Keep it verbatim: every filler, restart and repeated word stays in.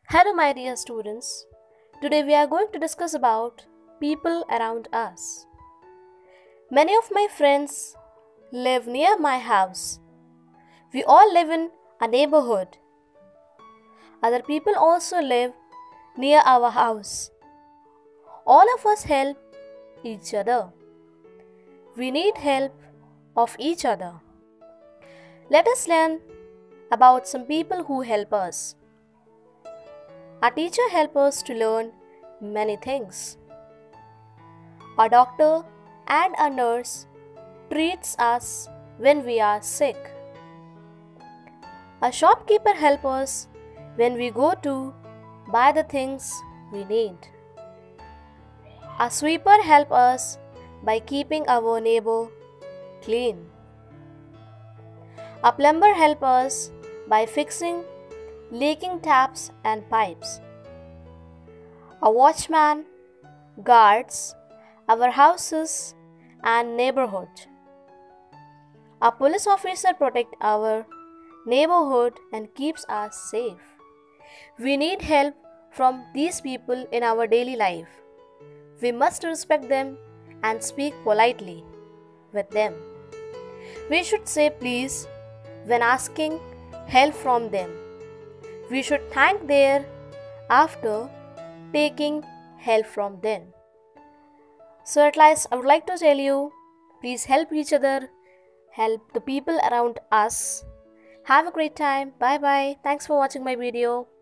Hello my dear students. Today we are going to discuss about people around us. Many of my friends live near my house. We all live in a neighborhood. Other people also live near our house. All of us help each other. We need help of each other. Let us learn about some people who help us. A teacher helps us to learn many things. A doctor and a nurse treats us when we are sick. A shopkeeper helps us when we go to buy the things we need. A sweeper helps us by keeping our neighbor clean. A plumber helps us by fixing leaking taps and pipes. A watchman guards our houses and neighborhood. A police officer protects our neighborhood and keeps us safe. We need help from these people in our daily life. We must respect them and speak politely with them. We should say please when asking help from them. We should thank them after taking help from them. So at last I would like to tell you, please help each other, help the people around us. Have a great time. Bye bye. Thanks for watching my video.